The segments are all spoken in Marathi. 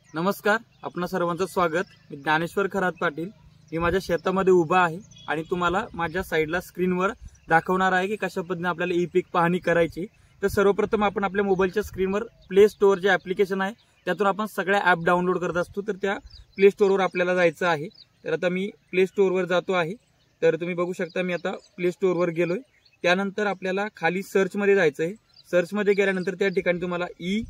नमस्कार, आपणा सर्वांचं स्वागत। मी ज्ञानेश्वर खरात पाटील। मी माझ्या शेतामध्ये उभा आहे आणि तुम्हाला माझ्या साइडला स्क्रीनवर दाखवणार आहे की कशा पद्धतीने आपल्याला ई पीक पाहणी करायची। तर सर्वप्रथम आपण आपल्या मोबाईलच्या स्क्रीनवर प्ले स्टोअर जे ॲप्लिकेशन आहे त्यातून आपण सगळ्या ॲप डाउनलोड करत असतो। तर त्या प्ले स्टोअरवर आपल्याला जायचं आहे। तर आता मी प्ले स्टोअरवर जातो आहे। तर तुम्ही बघू शकता मी आता प्ले स्टोअरवर गेलोय। त्यानंतर आपल्याला खाली सर्च मध्ये जायचं आहे। सर्च मध्ये गेल्यानंतर त्या ठिकाणी तुम्हाला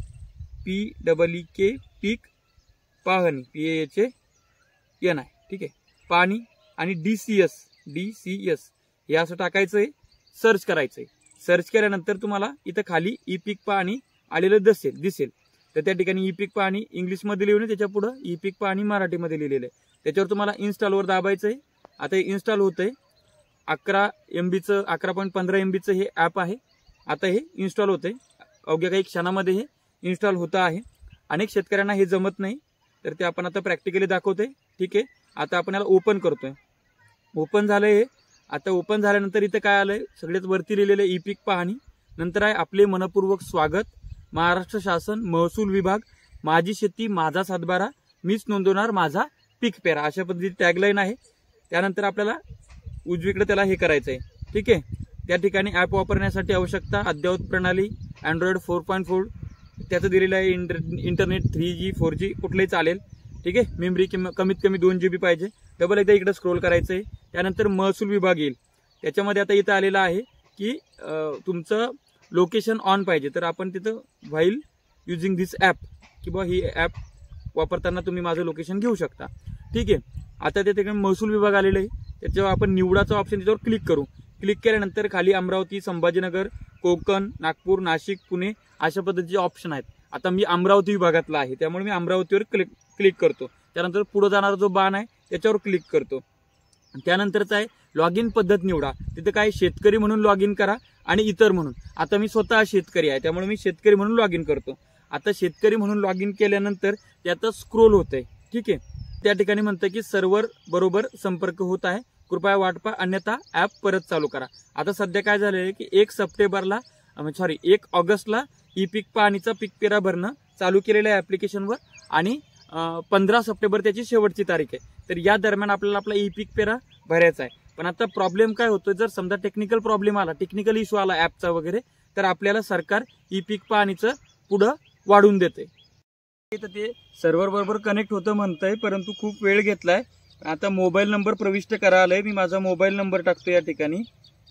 EPEEK पीक पाहणी PAHN आहे, ठीक आहे। पाणी आणि DCS हे असं टाकायचंय, सर्च करायचंय। सर्च केल्यानंतर तुम्हाला इथं खाली ई पीक पाहणी आलेलं दिसेल। तर त्या ठिकाणी ई पीक पाहणी इंग्लिश मध्ये लिहून त्याच्या पुढे ई पीक पाहणी मराठी मध्ये लिहिलेलं आहे। त्याच्यावर तुम्हाला इन्स्टॉलवर दाबायचंय। आता हे इन्स्टॉल होतंय। 11 MBचं 11.15 MBचं हे ॲप आहे। आता हे इन्स्टॉल होतंय। अवघ्या काही क्षणामध्ये हे इन्स्टॉल होतं आहे। अनेक शेतकऱ्यांना हे जमत नाही, तर ते आपण आता प्रॅक्टिकली दाखवतोय, ठीक आहे। आता आपण याला ओपन करतोय। ओपन झालंय हे। आता ओपन झाल्यानंतर इथं काय आलंय, सगळ्यात वरती लिहिलेलं ई पीक पाहणी, नंतर आहे आपले मनपूर्वक स्वागत, महाराष्ट्र शासन महसूल विभाग, माझी शेती माझा सातबारा, मीच नोंदवणार माझा पीक पेरा, अशा पद्धतीची टॅगलाईन आहे। त्यानंतर आपल्याला उजवीकडे त्याला हे करायचंय, ठीक आहे। त्या ठिकाणी ॲप वापरण्यासाठी आवश्यकता अद्ययावत प्रणाली अँड्रॉइड 4.4 त्याचं दिलेलं आहे। इंटरनेट 3G 4G कुठलंही चालेल, ठीक आहे। मेमरी कमीत कमी 2 GB पाहिजे। डबल एकदा इकडे स्क्रोल करायचंय। त्यानंतर महसूल विभाग येईल। त्याच्यामध्ये आता इथं आलेलं आहे की तुमचं लोकेशन ऑन पाहिजे। तर आपण तिथं व्हाईल युजिंग दिस ॲप किंवा ही ॲप वापरताना तुम्ही माझं लोकेशन घेऊ शकता, ठीक आहे। आता त्या ठिकाणी महसूल विभाग आलेलं आहे। त्याच्यावर आपण निवडाचा ऑप्शन त्याच्यावर क्लिक करू। क्लिक केल्यानंतर खाली अमरावती, संभाजीनगर, कोकण, नागपूर, नाशिक, पुणे अशा पद्धतीचे ऑप्शन आहेत। आता मी अमरावती विभागातला आहे, त्यामुळे मी अमरावतीवर क्लिक करतो। त्यानंतर पुढे जाणारा जो बाण आहे त्याच्यावर क्लिक करतो। त्यानंतरच आहे लॉग इन पद्धत निवडा। तिथे काय शेतकरी म्हणून लॉग इन करा आणि इतर म्हणून। आता मी स्वतः शेतकरी आहे, त्यामुळे मी शेतकरी म्हणून लॉग इन करतो। आता शेतकरी म्हणून लॉग इन केल्यानंतर त्याचं स्क्रोल होतंय, ठीक आहे। त्या ठिकाणी म्हणतं की सर्व्हर बरोबर संपर्क होत आहे, कृपया वाट पहा अन्यथा ॲप परत चालू करा। आता सध्या काय झालंय की 1 ऑगस्टला ई पीक पाहणीचा पीक पेरा भरणं चालू केलेलं आहे ॲप्लिकेशनवर आणि 15 सप्टेंबर त्याची शेवटची तारीख आहे। तर या दरम्यान आपल्याला आपला ई पीक पेरा भरायचा आहे। पण आता प्रॉब्लेम काय होतोय, जर समजा टेक्निकल प्रॉब्लेम आला, टेक्निकल इश्यू आला ॲपचा वगैरे, तर आपल्याला सरकार ई पीक पाहणीचं पुढं वाढून देते। ते सर्व्हर बरोबर कनेक्ट होतं म्हणतंय, परंतु खूप वेळ घेतलाय। आता मोबाईल नंबर प्रविष्ट करायलाय। मी माझा मोबाईल नंबर टाकतो। या ठिकाणी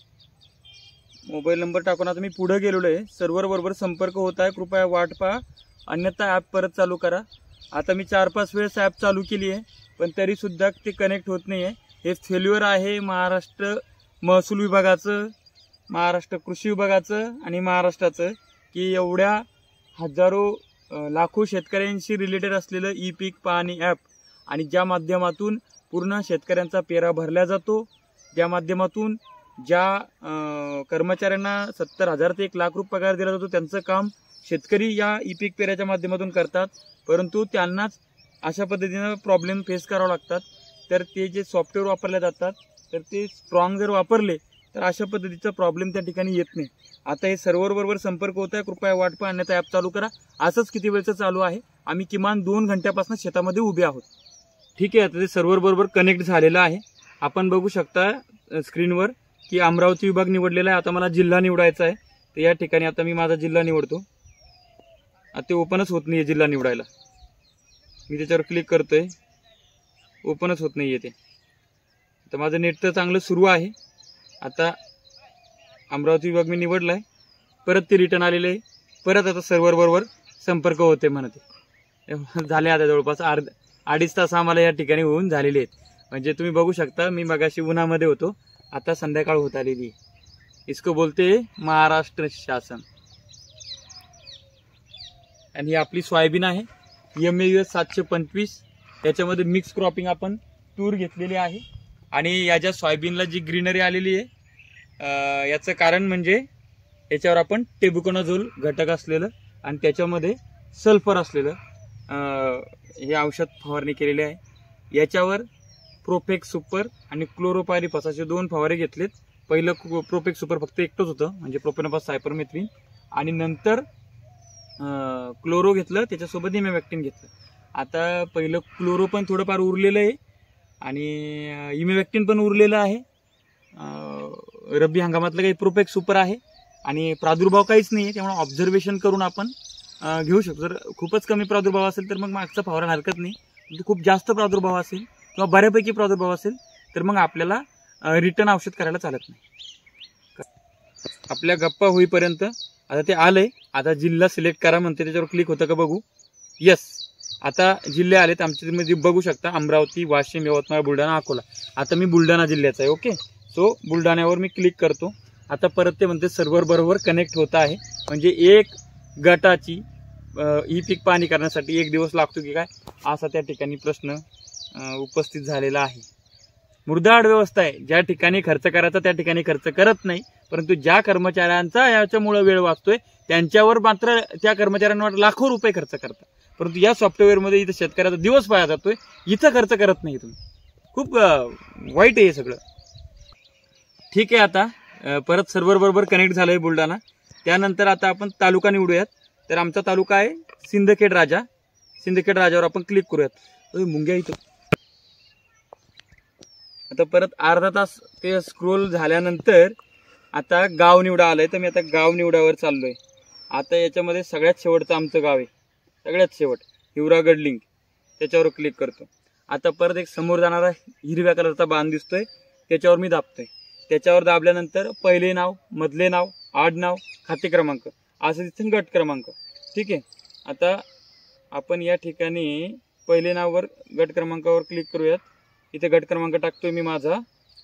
मोबाईल नंबर टाकून आता मी पुढे गेलेलो आहे। सर्व्हर बरोबर संपर्क होत आहे, कृपया वाट पहा अन्यथा ॲप परत चालू करा। आता मी 4-5 वेळेस ॲप चालू केली आहे, पण तरी सुद्धा ते कनेक्ट होत नाही आहे। हे फेल्युअर आहे महाराष्ट्र महसूल विभागाचं, महाराष्ट्र कृषी विभागाचं आणि महाराष्ट्राचं, की एवढ्या हजारो लाखो शेतकऱ्यांशी रिलेटेड असलेलं ई पीक पाहणी ॲप, आणि ज्या माध्यमातून पूर्ण शेतकऱ्यांचा पेरा भरला जातो, ज्या माध्यमातून ज्या कर्मचाऱ्यांना 70,000 ते 1 लाख रुपये पगार दिला जातो, त्यांचं काम शेतकरी या ई पीक पेऱ्याच्या माध्यमातून करतात, परंतु त्यांनाच अशा पद्धतीनं प्रॉब्लेम फेस करावं लागतात। तर ते जे सॉफ्टवेअर वापरले जातात, तर ते स्ट्रॉंग जर वापरले तर अशा पद्धतीचा प्रॉब्लेम त्या ठिकाणी येत नाही। आता हे सर्व्हर बरोबर संपर्क होत आहे, कृपया वाट पहा अन्यथा ॲप चालू करा। असंच किती वेळचं चालू आहे, आम्ही किमान 2 घंट्यापासून शेतामध्ये उभे आहोत, ठीक आहे। आता ते सर्व्हर बरोबर कनेक्ट झालेलं आहे। आपण बघू शकता स्क्रीनवर की अमरावती विभाग निवडलेला आहे। आता मला जिल्हा निवडायचा आहे, तर या ठिकाणी आता मी माझा जिल्हा निवडतो। आता ते ओपनच होत नाहीये जिल्हा निवडायला। मी त्याच्यावर क्लिक करतोय, ओपनच होत नाहीये ते। तर माझं नेट तर चांगलं सुरू आहे। आता अमरावती विभाग मी निवडलाय, परत ते रिटर्न आलेले आहे। परत आता सर्व्हर बरोबर संपर्क होते म्हणते झाले। आता जवळपास 2.5 तास आम्हाला या ठिकाणी होऊन झालेले आहेत। म्हणजे तुम्ही बघू शकता मी मगाशी उन्हामध्ये होतो, आता संध्याकाळ होत आलेली। इसको बोलते महाराष्ट्र शासन। आणि ही आपली सोयाबीन आहे MAUS 725। त्याच्यामध्ये मिक्स क्रॉपिंग आपण टूर घेतलेली आहे। आणि या ज्या सोयाबीनला जी ग्रीनरी आलेली आहे, याचं कारण म्हणजे याच्यावर आपण टेबुकोनाझोल घटक असलेलं आणि त्याच्यामध्ये सल्फर असलेलं हे औषध फवारणी केलेले आहे। याच्यावर प्रोफेक्स सुपर आणि क्लोरोपायरिफॉस असे 2 फवारे घेतलेत। पहिलं प्रोफेक्स सुपर फक्त एकटंच होतं, म्हणजे प्रोपेनोफॉस सायपरमेथ्रिन, आणि नंतर क्लोरो घेतलं, त्याच्यासोबत इमॅमेक्टिन घेतलं। आता पहिलं क्लोरो पण थोडंफार उरलेलं आहे आणि इमेव्हॅक्टिन पण उरलेलं आहे. रब्बी हंगामातलं काही प्रोपेक्स सुपर आहे आणि प्रादुर्भाव काहीच नाही आहे, त्यामुळे ऑब्झर्वेशन करून आपण घेऊ शकतो. जर खूपच कमी प्रादुर्भाव असेल तर मग मागचा फवारा हरकत नाही. खूप जास्त प्रादुर्भाव असेल किंवा बऱ्यापैकी प्रादुर्भाव असेल तर मग आपल्याला रिटर्न औषध करायला चालत नाही. आपल्या गप्पा होईपर्यंत आता ते आलंय. आता जिल्हा सिलेक्ट करा म्हणते, त्याच्यावर क्लिक होतं का बघू. यस, आता जिल्हे आलेत आमच्या मध्ये बघू शकता. अमरावती, वाशिम, यवतमाळ, बुलढाणा, अकोला. आता मी बुलढाणा जिल्ह्याचा आहे. ओके, सो बुलढाण्यावर मी क्लिक करतो. आता परत ते म्हणते सर्व्हर बरोबर कनेक्ट होत आहे. म्हणजे एक गटाची ई पीक पाहणी करण्यासाठी 1 दिवस लागतो की काय, असा त्या ठिकाणी प्रश्न उपस्थित झालेला आहे. मुरदाड व्यवस्था आहे. ज्या ठिकाणी खर्च करायचा त्या ठिकाणी खर्च करत नाही, परंतु ज्या कर्मचाऱ्यांचा याच्यामुळे वेळ वाचतोय त्यांच्यावर मात्र त्या कर्मचाऱ्यांवर लाखो रुपये खर्च करतात. परंतु या सॉफ्टवेअरमध्ये इथं शेतकऱ्याचा दिवस वाया जातोय, इथं खर्च करत नाही तुम्ही. खूप वाईट आहे हे सगळं. ठीक आहे, आता परत सर्व्हर बरोबर कनेक्ट झालंय बुलढाणा. त्यानंतर आता आपण तालुका निवडूयात. तर आमचा तालुका आहे सिंदखेड राजा. सिंदखेड राजावर आपण क्लिक करूयात. मुंग्या इथं. आता परत अर्धा तास ते स्क्रोल झाल्यानंतर आता गाव निवडा आलंय, तर मी आता गाव निवडावर चाललोय. आता याच्यामध्ये सगळ्यात शेवटचं आमचं गाव आहे, सगळ्यात शेवट हिवरागड लिंक, त्याच्यावर क्लिक करतो. आता परत एक समोर जाणारा हिरव्या कलरचा बाण दिसतोय, त्याच्यावर मी दाबतोय. त्याच्यावर दाबल्यानंतर पहिले नाव, मधले नाव, आडनाव, खाते क्रमांक असं तिथून गट क्रमांक. ठीक आहे, आता आपण या ठिकाणी पहिले नाववर गट क्रमांकावर क्लिक करूयात. इथे गट क्रमांक टाकतोय मी माझा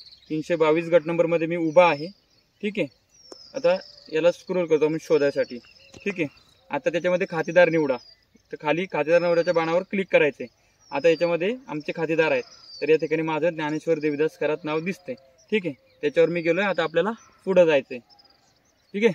322 गट नंबरमध्ये मी उभा आहे. ठीक आहे, आता याला स्क्रोल करतो मी शोधायसाठी. ठीक आहे, आता त्याच्यामध्ये खातेदार निवडा. तर खाली खातेदार निवडाच्या बाणावर क्लिक करायचंय. आता याच्यामध्ये आमचे खातेदार आहेत, तर या ठिकाणी माझं ज्ञानेश्वर देवीदास खरात नाव दिसतंय. ठीक आहे, त्याच्यावर मी गेलोय. आता आपल्याला पुढे जायचंय. ठीक आहे,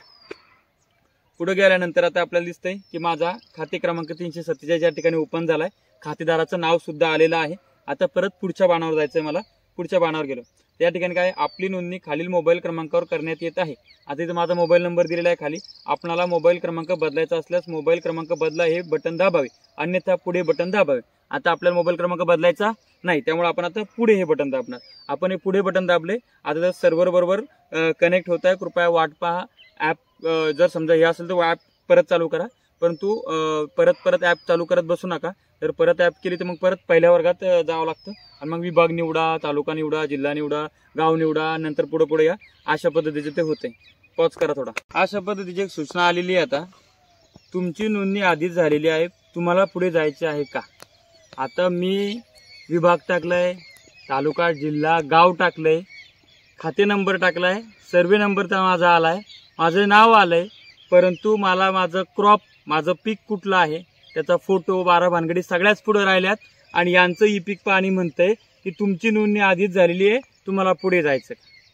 पुढे गेल्यानंतर आता आपल्याला दिसतंय की माझा खाते क्रमांक 347 या ठिकाणी ओपन झालाय. खातेदाराचं नाव सुद्धा आलेलं आहे. आता परत पुढच्या बाणावर जायचंय मला. पुढच्या बाणावर गेलो, त्या ठिकाणी काय, आपली नोंदणी खालील मोबाईल क्रमांकावर करण्यात येत आहे. आता इथं माझा मोबाईल नंबर दिलेला आहे खाली. आपणाला मोबाईल क्रमांक बदलायचा असल्यास मोबाईल क्रमांक बदला हे बटन दाबावे, अन्यथा पुढे बटन दाबावे. आता आपल्याला मोबाईल क्रमांक बदलायचा नाही, त्यामुळे आपण आता पुढे हे बटन दाबणार. आपण हे पुढे बटन दाबले. आता जर सर्व्हर बरोबर कनेक्ट होत आहे, कृपया वाट पहा. ॲप जर समजा हे असेल तर ॲप परत चालू करा, परंतु परत ॲप चालू करत बसू नका. जर परत ॲप केली तर मग परत पहिल्या वर्गात जावं लागतं आणि मग विभाग निवडा, तालुका निवडा, जिल्हा निवडा, गाव निवडा, नंतर पुढे या. अशा पद्धतीचे ते होते. पॉज करा थोडा. अशा पद्धतीची एक सूचना आलेली आहे. आता तुमची नोंदणी आधीच झालेली आहे, तुम्हाला पुढे जायचे आहे का. आता मी विभाग टाकलाय, तालुका, जिल्हा, गाव टाकलंय, खाते नंबर टाकलाय, सर्वे नंबर तर माझा आलाय, माझं नाव आलंय, परंतु मला माझं क्रॉप, माझं पीक कुठलं आहे त्याचा फोटो, 12 भानगडी सगळ्याच पुढे राहिल्यात. आणि यांचं ई पीक पाहणी म्हणतंय की तुमची नोंदणी आधीच झालेली आहे, तुम्हाला पुढे जायचं.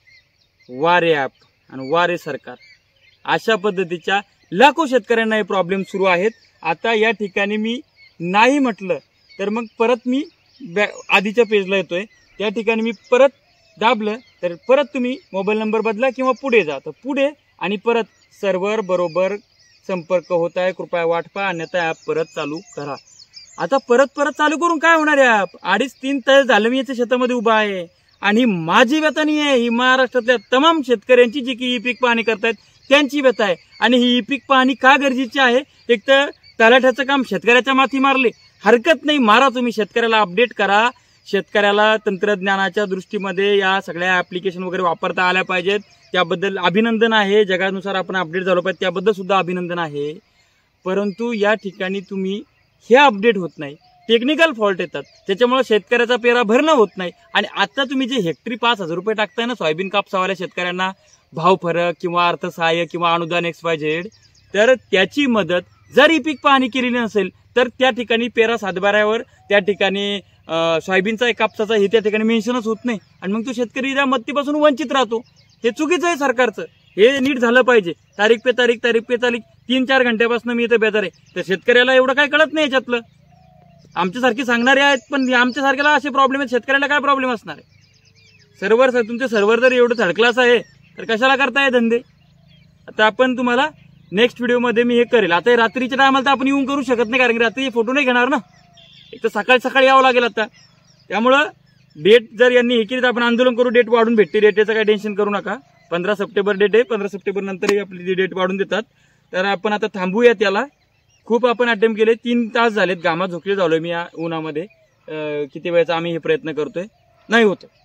वारे ॲप आणि वारे सरकार, अशा पद्धतीच्या लाखो शेतकऱ्यांना हे प्रॉब्लेम सुरू आहेत. आता या ठिकाणी मी नाही म्हटलं तर मग परत मी आधीच्या पेजला येतोय. त्या ठिकाणी मी परत दाबलं तर परत तुम्ही मोबाईल नंबर बदला किंवा पुढे जा. तर पुढे आणि परत सर्व्हर बरोबर संपर्क होत आहे, कृपया वाट पहा, अन्यथा ॲप परत चालू करा. आता परत चालू करून काय होणार आहे. ॲप 2.5-3 तास झालं मी याच्या शेतामध्ये उभा आहे आणि माझी व्यथा नाही आहे, ही महाराष्ट्रातल्या तमाम शेतकऱ्यांची जी की ई पीक पाहणी करतायत त्यांची व्यथा आहे. आणि ही ई पीक पाहणी का गरजेची आहे. एक तर तलाठ्याचं काम शेतकऱ्याच्या माथी मारले, हरकत नाही, मारा तुम्ही, शेतकऱ्याला अपडेट करा. शेतकऱ्याला तंत्रज्ञानाच्या दृष्टीमध्ये या सगळ्या ऍप्लिकेशन वगैरे वापरता आल्या पाहिजेत, त्याबद्दल अभिनंदन आहे. जगानुसार आपण अपडेट झालो पाहिजे त्याबद्दल सुद्धा अभिनंदन आहे. परंतु या ठिकाणी तुम्ही हे अपडेट होत नाही, टेक्निकल फॉल्ट येतात, त्याच्यामुळे शेतकऱ्याचा पेरा भरणं होत नाही. आणि आता तुम्ही जे हेक्टरी 5,000 रुपये टाकताय ना सोयाबीन कापसावाल्या शेतकऱ्यांना, भाव फरक किंवा अर्थसहाय्य किंवा अनुदान XYZ, तर त्याची मदत जर ही पीक पाहणी केलेली नसेल तर त्या ठिकाणी पेरा सातबाऱ्यावर त्या ठिकाणी सोयाबीनचा कापसाचा हे त्या ठिकाणी मेन्शनच होत नाही आणि मग तो शेतकरी त्या मदतीपासून वंचित राहतो. हे चुकीचं आहे सरकारचं, हे नीट झालं पाहिजे. तारीख पे तारीख 3-4 घंट्यापासून मी इथं बेजार आहे. तर शेतकऱ्याला एवढं काय कळत नाही याच्यातलं. आमच्यासारखे सांगणारे आहेत पण आमच्यासारख्याला असे प्रॉब्लेम आहेत, शेतकऱ्याला काय प्रॉब्लेम असणार आहे. सर्व्हर तुमचे सर्व्हर जर एवढं थर्ड क्लास आहे तर कशाला करताय धंदे. आता आपण तुम्हाला नेक्स्ट व्हिडिओमध्ये मी हे करेल. आता रात्रीच्या टायमाला तर आपण येऊन करू शकत नाही, कारण की रात्री फोटो नाही घेणार ना. एक तर सकाळी सकाळी यावं लागेल आता. त्यामुळं डेट जर यांनी हे केली तर आपण आंदोलन करू, डेट वाढून भेटते. डेटेचं काही टेन्शन करू नका. 15 सप्टेंबर डेट आहे. 15 सप्टेंबर नंतरही आपली डेट वाढून देतात. तर आपण आता थांबूया त्याला. खूप आपण अटेम्प्ट केले, 3 तास झालेत, घामात झोकले झालोय मी या उन्हामध्ये. किती वेळेचा आम्ही हे प्रयत्न करतोय, नाही होत.